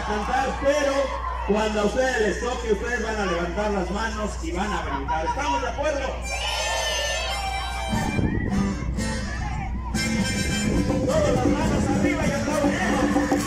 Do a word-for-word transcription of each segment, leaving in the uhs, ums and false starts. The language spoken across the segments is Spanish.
cantar, pero cuando a ustedes les toque, ustedes van a levantar las manos y van a brincar. ¿Estamos de acuerdo? Todas las manos arriba y aplaudiendo.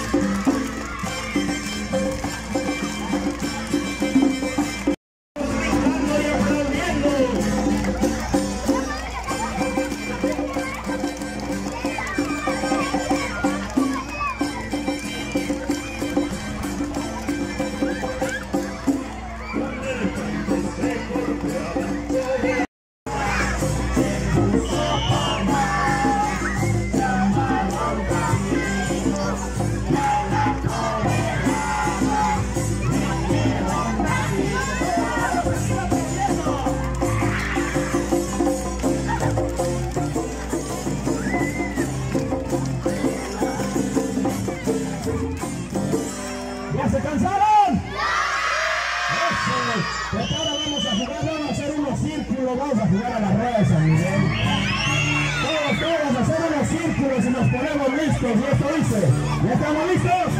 Vamos a jugar a la rueda de San Miguel. Todos, todos, hacer unos círculos y nos ponemos listos. ¿Y esto dice? ¿Ya estamos listos?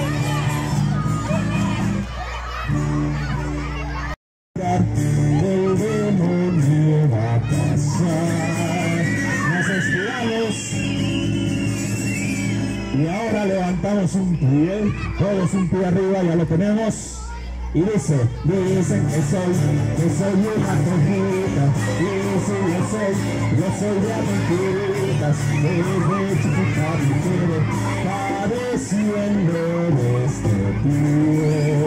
El demonio va a pasar. Nos estiramos. Y ahora levantamos un pie. Todos un pie arriba, ya lo tenemos. Y dice, dicen que soy, que soy una tonjita. Dicen yo soy, yo soy de mentiritas. Desde chiquita me quiero padeciendo de este pie.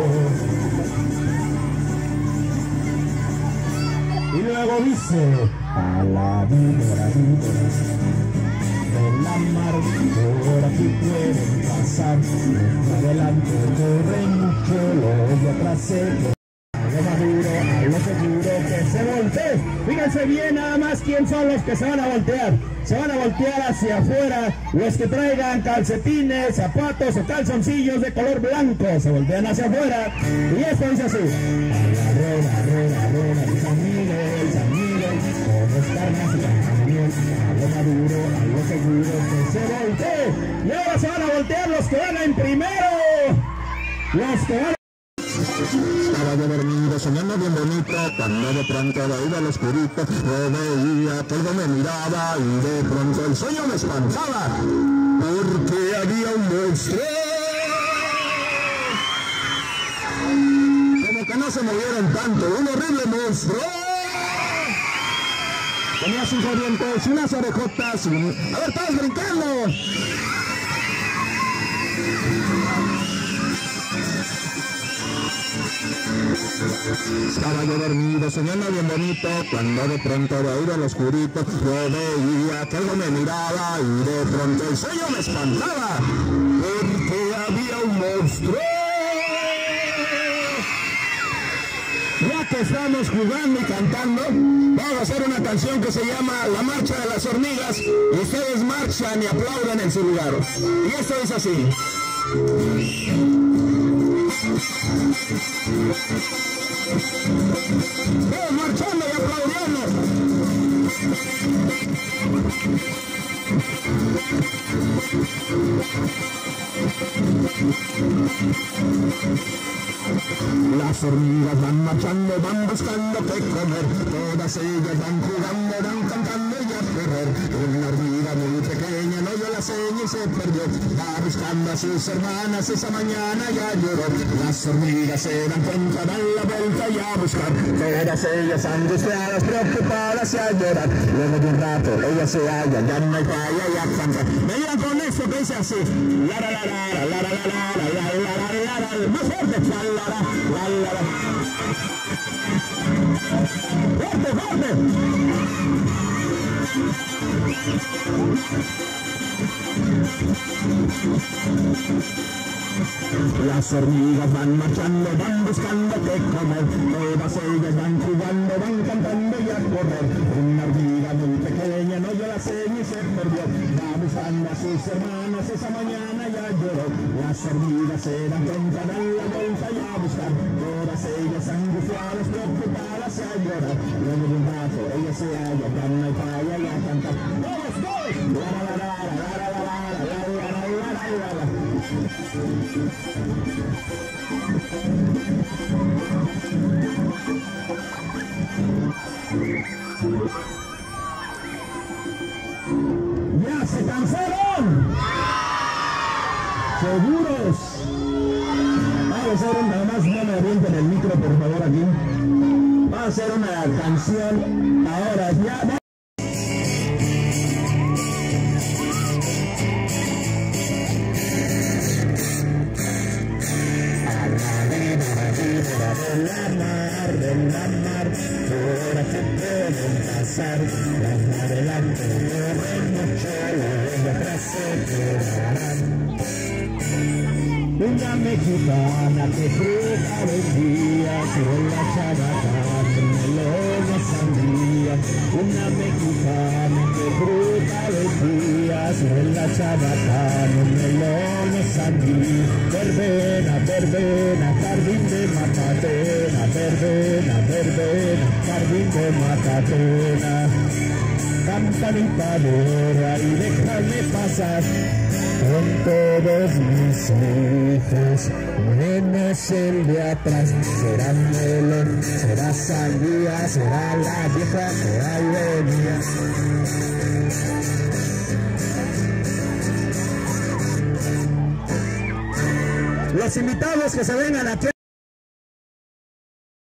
Y luego dice, a la víbora, víbora de la mar, por aquí pueden pasar. Los adelante corren mucho, los de atrás se quedan. A lo maduro, a lo seguro que se voltee. Fíjense bien nada más quién son los que se van a voltear. Se van a voltear hacia afuera los que traigan calcetines, zapatos o calzoncillos de color blanco. Se voltean hacia afuera. Y esto dice así. A la rueda, rueda, rueda de San Miguel, San Miguel, con los carnes y la miel. A lo maduro, a lo seguro que se voltee. Y ahora se van a voltear los que van en primero. Los que van. Estaba yo dormido, soñando bien bonito, cuando de pronto de ahí del oscurito yo veía que algo me miraba y de pronto el sueño me espantaba, porque había un monstruo. Como que no se movieron tanto, un horrible monstruo. Tenía cinco dientes, unas orejotas, y... a ver, todos brincando. Estaba yo dormido, soñando bien bonito, cuando de pronto de ahí del oscurito yo veía que algo me miraba y de pronto el sueño me espantaba, porque había un monstruo. Ya que estamos jugando y cantando, vamos a hacer una canción que se llama La Marcha de las Hormigas, y ustedes marchan y aplauden en su lugar. Y esto es así. Todos marchando y aplaudiendo. Las hormigas van marchando, van buscando qué comer. Todas ellas van jugando, van cantando y a correr. Una hormiga muy pequeña no dio la seña y se perdió. Va buscando a sus hermanas, esa mañana ya lloró. Las hormigas se dan cuenta, dan la vuelta y a buscar. Todas ellas angustiadas, preocupadas y a llorar. Luego de un rato ellas se hallan, ya no hay falla y a cantar. Me digan con esto que dice así. La la la la la la la la la la la la la. Más fuerte. La la la la la la. Fuerte, fuerte. Las hormigas van marchando, van buscando qué comer. Todas ellas van jugando, van cantando y a correr. Una hormiga muy pequeña no dio la seña y se perdió. Va buscando a sus hermanas, esa mañana ya lloró. Las hormigas se dan cuenta, dan la vuelta y a buscar. Todas ellas angustiadas, preocupadas y a llorar. Luego de un rato ellas se hallan, ya no hay falla y a cantar. ¡Todos, todos! La la la la la la la la la la la la la la. ¿Ya se cansaron? ¿Seguros? Vamos a hacer una más, no me avienten el micro por favor aquí. Vamos a hacer una canción ahora ya. De la mar, de la mar, por aquí pueden pasar, las de adelante corren mucho, los de atrás se quedarán. Una mexicana que fruta vendía, con la chabacán, melón y sandía. Una mexicana que fruta vendía, con la chabacán, melón y sandía. Verbena, verbena, jardín de Matatena, verbena, verbena, jardín de Matatena. Campanita de oro y déjame pasar con todos mis hijos. Menos el de atrás, será melón, será sandía, será la vieja que ahí venía. Los invitados que se vengan aquí.